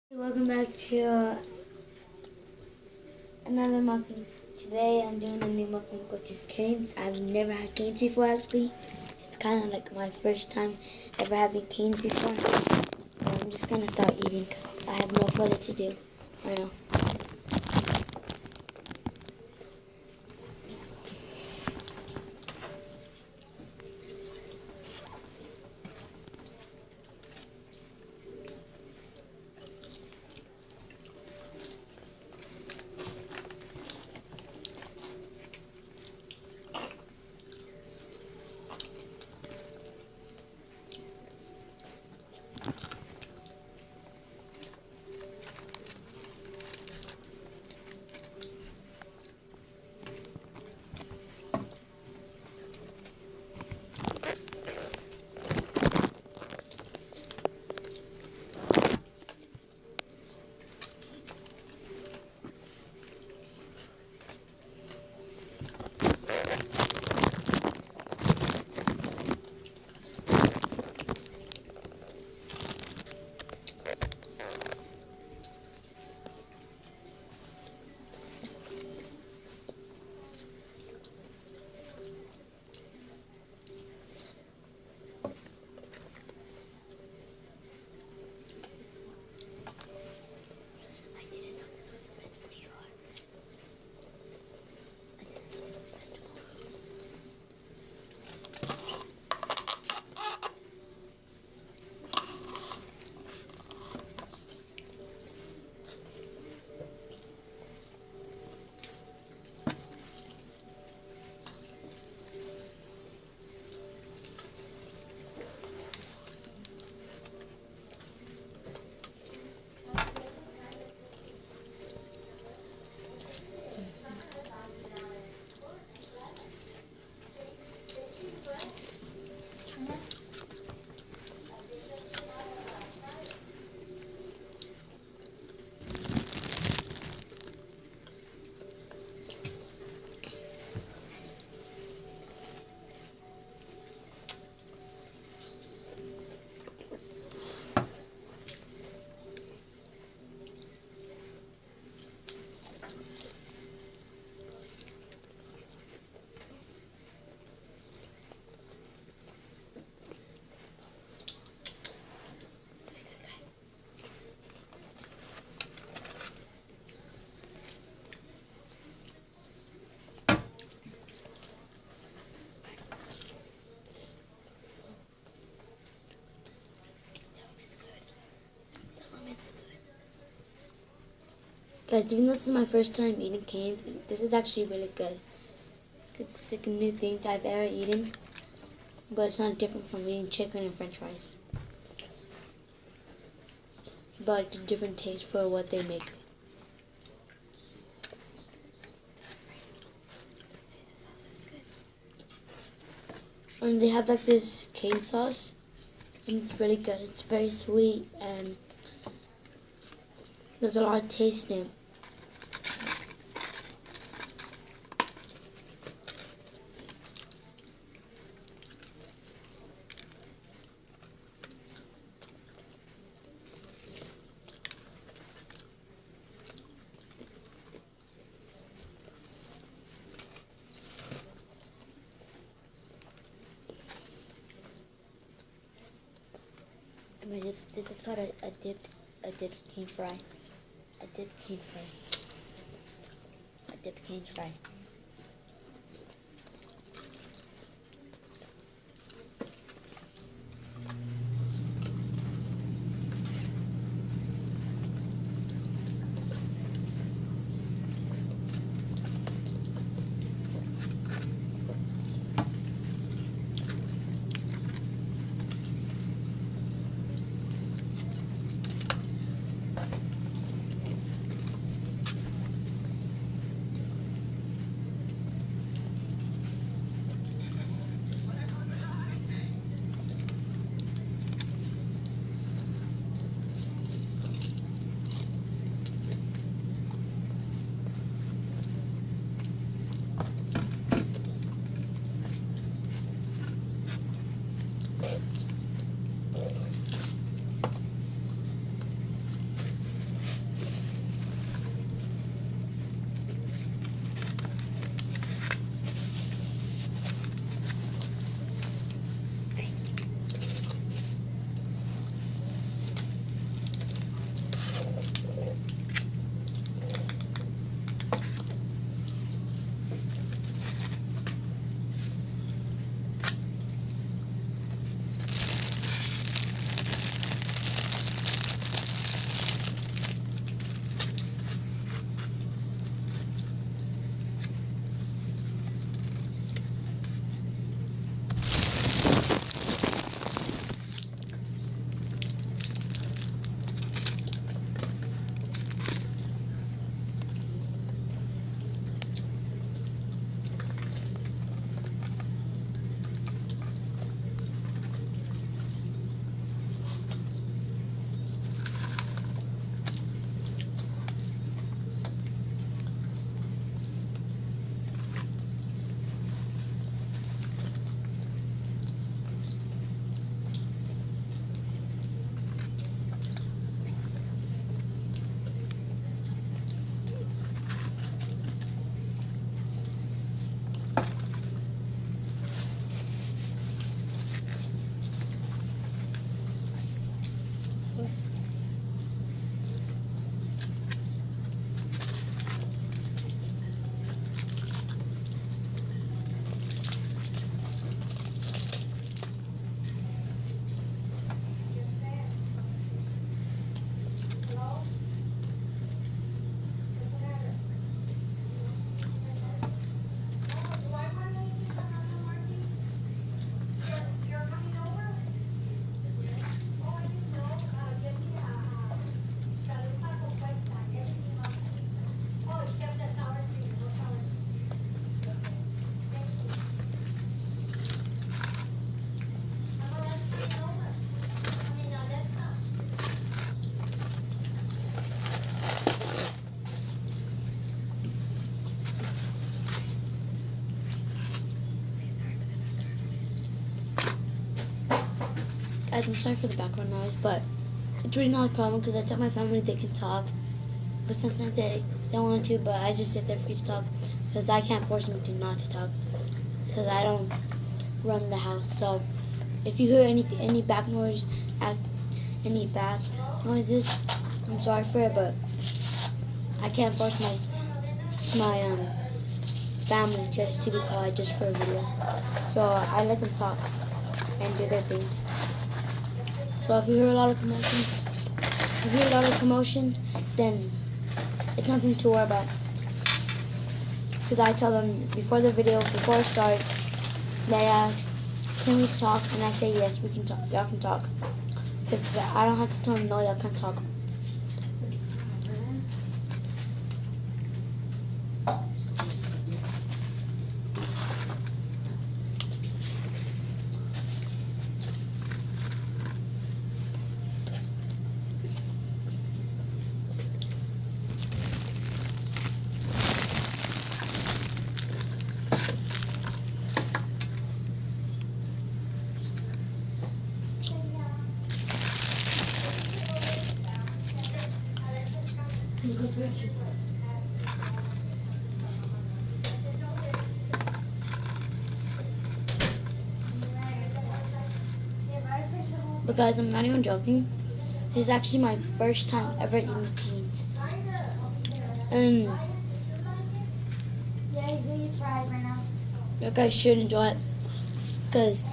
Welcome back to another mukbang. Today I'm doing a new mukbang which is canes. I've never had canes before actually. It's kind of like my first time ever having canes before. So I'm just going to start eating because I have no further to do right now. Guys, even though this is my first time eating canes, this is actually really good. It's like a new thing that I've ever eaten, but it's not different from eating chicken and french fries. But it's a different taste for what they make. And they have like this cane sauce, and it's really good. It's very sweet and there's a lot of taste in it. I mean, this is called a dipped cane fry. A dipped cane fry. A dipped cane fry. Guys, I'm sorry for the background noise, but it's really not a problem because I tell my family they can talk, but sometimes they don't want to, but I just sit there free to talk because I can't force them to not to talk because I don't run the house. So if you hear any back noise, any back noises, I'm sorry for it, but I can't force my family just to be quiet just for a video. So I let them talk and do their things. So if you hear a lot of commotion, then it's nothing to worry about. Because I tell them before the video, before I start, they ask, can we talk? And I say, yes, we can talk. Y'all can talk. Because I don't have to tell them, no, y'all can't talk. But guys, I'm not even joking. This is actually my first time ever eating canes. And you guys should enjoy it. Because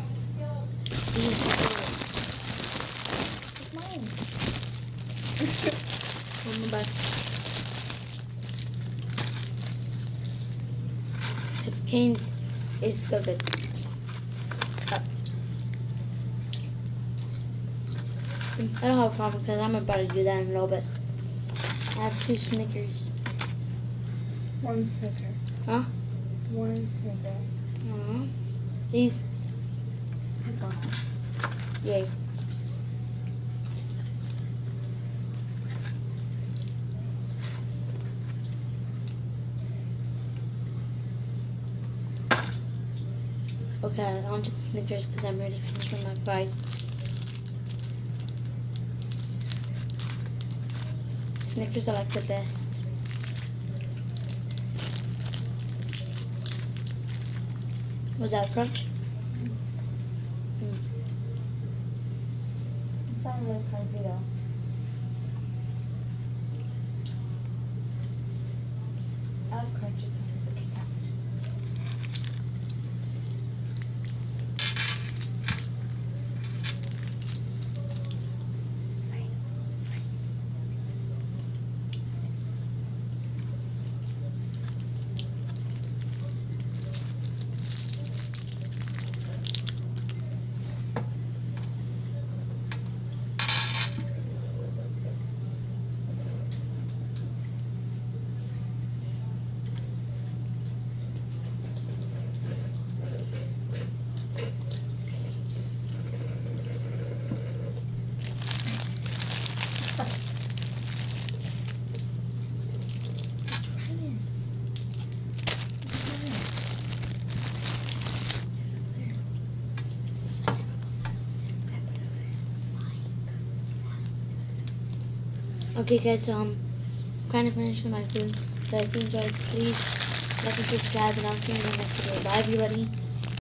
it's mine. Oh my bad. Because canes is so good. I don't have a problem because I'm about to do that in a little bit. I have 2 Snickers. 1 Snicker. Huh? 1 Snicker. These. Yay. Okay, on to the Snickers because I'm ready to finish with my fries. Snickers are like the best. Was that a crunch? It's not really crunchy though. I love crunchy cookies. Okay guys, so I'm kind of finished with my food. So if you enjoyed, please like and subscribe, and I'll see you in the next video. Bye everybody.